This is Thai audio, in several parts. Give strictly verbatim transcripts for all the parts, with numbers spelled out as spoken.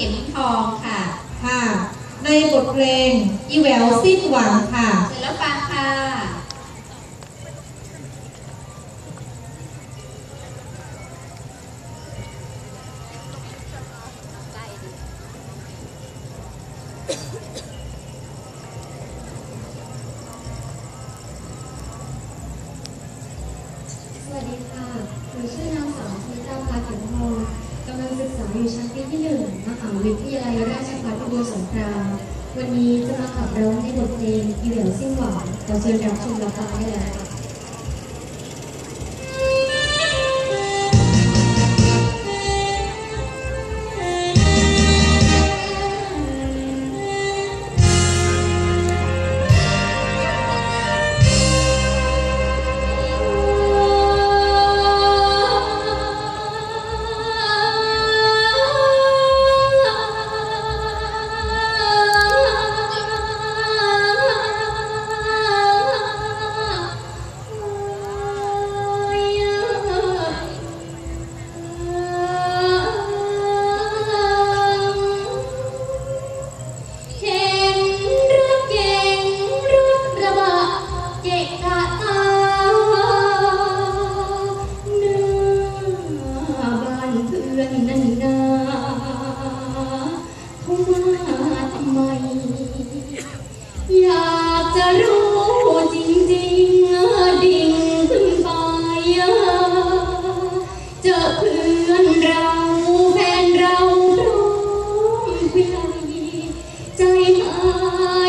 ข็มทองค่ะค่ะในบทเพลงอีแววสิ้นหวังค่ะเสร็จแล้วฟังค่ะสวัสดีค่ะหนูชื่อนางสาวชนิตาภาเข็มทองกำลังศึกษาอยู่ชั้นปีที่หนึ่งมหาวิทยาลัยราชภัฏพิบูลสงครามวันนี้จะมาขับร้องในบทเพลงอีเหลียวสิ้นหวังขอเชิญรับชมรับฟังได้เลยค่ะอยากจะรู้จริงๆดิ่งขึ้นไปเจอเพื่อนเราแฟนเราพร้อมวิไลใจหาย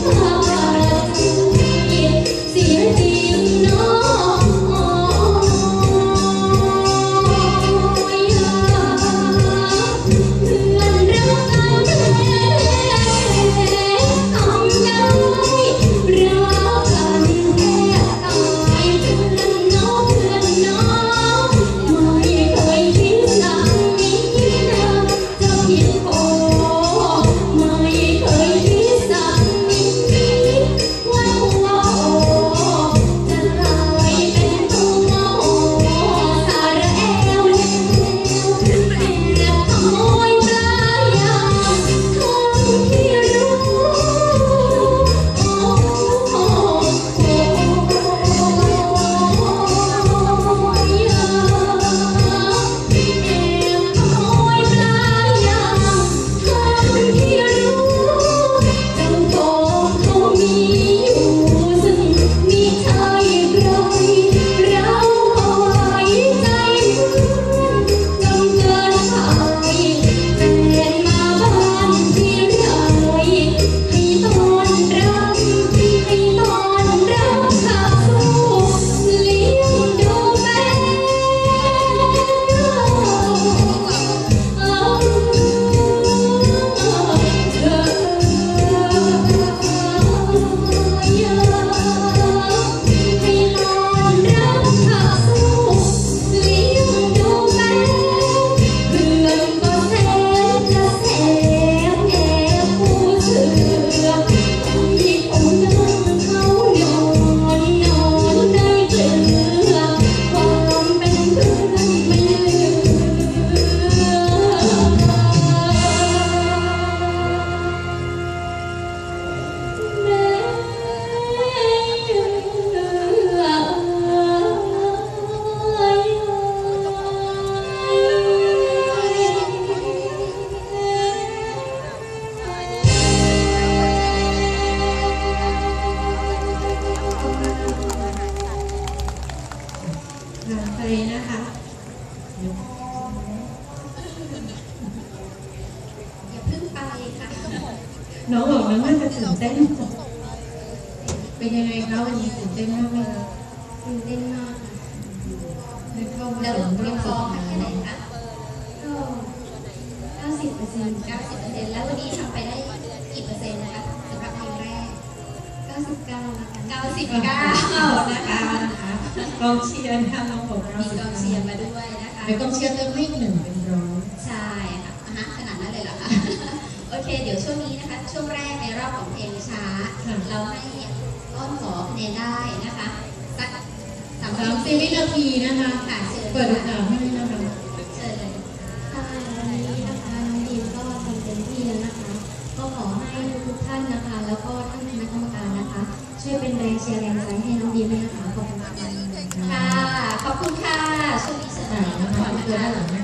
เเลยนะคะอย่าเพิ่งไปค่ะน้องบอกน้องน่าจะตื่นเต้นเป็นยังไงคะวันนี้ตื่นเต้นมากไหมคะตื่นเต้นมากค่ะได้เข้ามาแล้วถึงเตรรียอมบพร้สุอดมท้ายแค่ไหนคะก็เก้าสิบเปอร์เซ็นต์เก้าสิบเปอร์เซ็นต์แล้ววันนี้ทำไปได้กี่เปอร์เซ็นต์นะคะสำหรับเพลงแรกเก้าสิบเก้าแล้วกันเก้าสิบเก้านะคะนะคะกองเชียร์นะคะน้องบอกเรามีกองเชียร์มาด้วยนะคะเดี๋ยวกองเชียร์เติมให้หนึ่งเป็นร้อยใช่ค่ะอ่ะฮะขนาดนั้นเลยเหรอคะ โอเค เดี๋ยวช่วงนี้นะคะ ช่วงแรกในรอบของเพลงช้า เราให้อ้อนขอคะแนนได้นะคะสักสามสามสิสิบบวินาทีนะคะค่ะเชิญเปิดโอกาสให้นะคะเชิญเลยค่ะวันนี้นะคะน้องดีมก็ทำเต็มที่แล้วนะคะ ก็ขอให้ทุกท่านนะคะ แล้วก็ท่านคณะกรรมการนะคะ ช่วยเป็นแรงเชียร์แรงใจให้น้องดีมด้วยนะคะขอบคุณค่ะค่ะ ขอบคุณค่ะ ช่วงนี้เชิญอ่านะคะขอบคุณตัวค่ะด้านหลังนะ